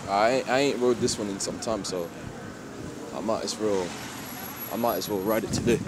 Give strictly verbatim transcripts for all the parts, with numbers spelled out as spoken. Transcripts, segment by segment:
I ain't, I ain't rode this one in some time, so I might as well I might as well ride it today.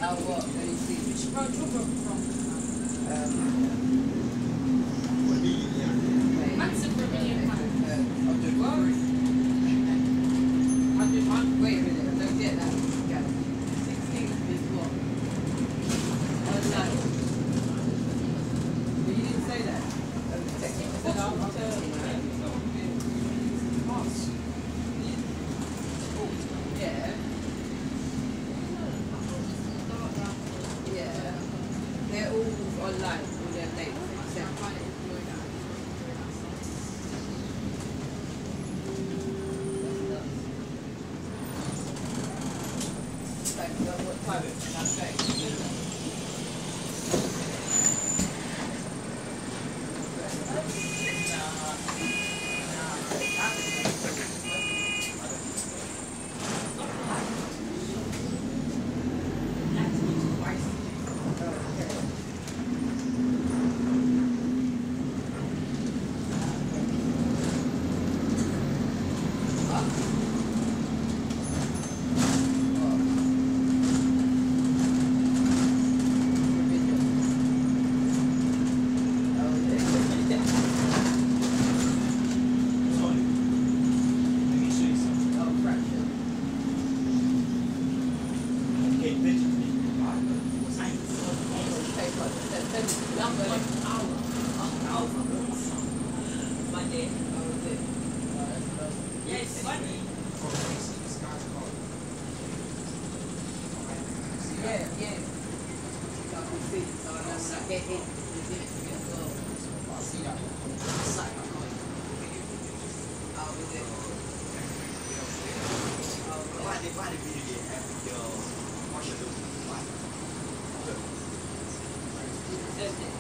Oh, what? Let me see. Which road you from? Um, wait. Manson for a million pounds. Uh, I'll do What? three. I did one. Wait a minute, I don't get that. Yeah. sixteen is what? Oh, no. But you didn't say that. Um, technically, I said I'll, I'll continue. Yeah. Yeah. They're all online, all their dates, except like, uh, what time? That's great. Yeah, yeah. I can see. So I know that get in. You did it to me as well. I see that. It's like I'm going. I'll be there. Why did why did we have your watch it? Thursday.